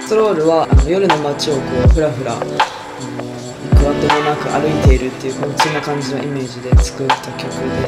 ストロールは夜の街をこうふらふら行くあてもなく歩いているっていう、そんな感じのイメージで作った曲です。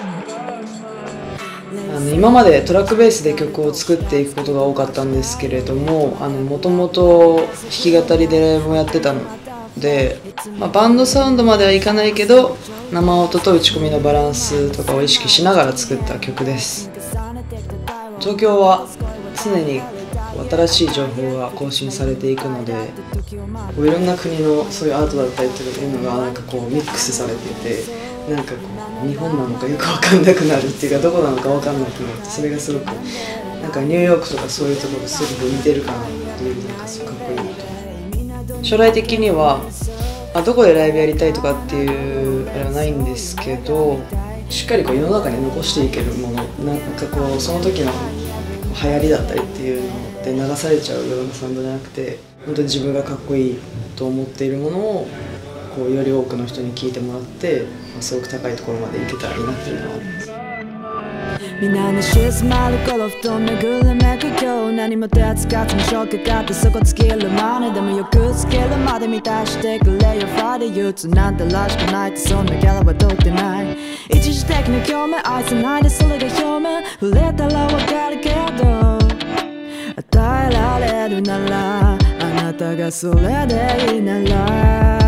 今までトラックベースで曲を作っていくことが多かったんですけれども、もともと弾き語りでライブもやってたので、バンドサウンドまではいかないけど生音と打ち込みのバランスとかを意識しながら作った曲です。東京は常に新しい情報が更新されていくので、いろんな国のそういうアートだったりというのがなんかこうミックスされていて、なんかこう日本なのかよく分かんなくなるっていうか、どこなのか分かんなくなって、それがすごくなんかニューヨークとかそういうところとすごく似てるかなっていう、なんかすごくかっこいいなと。将来的にはどこでライブやりたいとかっていうあれはないんですけど、しっかりこう世の中に残していけるもの、なんかこうその時の流行りだったりっていうので流されちゃうようなサウンドじゃなくて、本当に自分がかっこいいと思っているものをこうより多くの人に聴いてもらって、すごく高いところまで行けたらいいなっていうのはあります。 みんなに静まる頃ふと巡るめく今日、何も手つかずにショックがあってそこ尽きるまででもよくつけるまで満たしてくれよ。ファで憂鬱なんてらしくないってそんなキャラは通ってない。一時的な共鳴愛せないでそれが表面触れたらわかるけど、与えられるならあなたがそれでいいなら。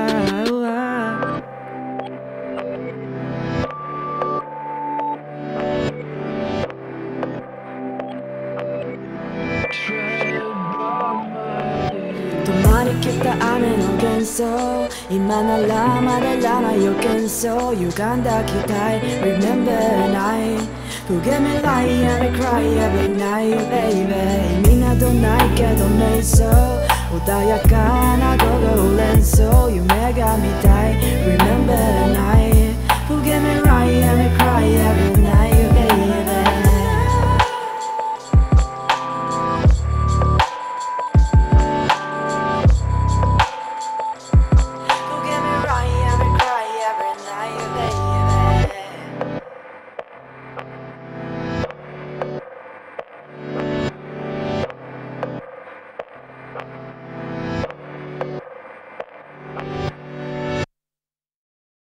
止まりきった雨の幻想、今ならまだらない予見そう歪んだ期待 Remember night 不げ未来 and I cry every night baby 意味などないけど瞑想穏やかな